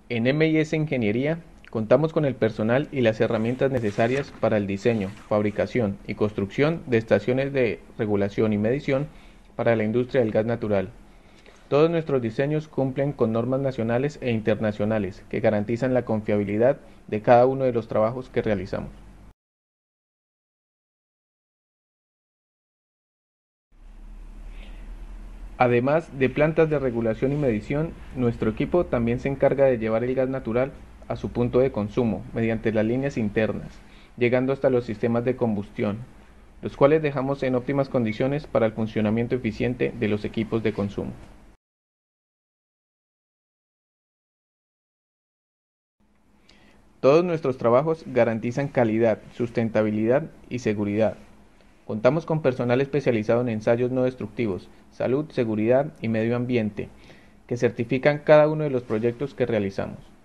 En M&S Ingeniería contamos con el personal y las herramientas necesarias para el diseño, fabricación y construcción de estaciones de regulación y medición para la industria del gas natural. Todos nuestros diseños cumplen con normas nacionales e internacionales que garantizan la confiabilidad de cada uno de los trabajos que realizamos. Además de plantas de regulación y medición, nuestro equipo también se encarga de llevar el gas natural a su punto de consumo mediante las líneas internas, llegando hasta los sistemas de combustión, los cuales dejamos en óptimas condiciones para el funcionamiento eficiente de los equipos de consumo. Todos nuestros trabajos garantizan calidad, sustentabilidad y seguridad. Contamos con personal especializado en ensayos no destructivos, salud, seguridad y medio ambiente, que certifican cada uno de los proyectos que realizamos.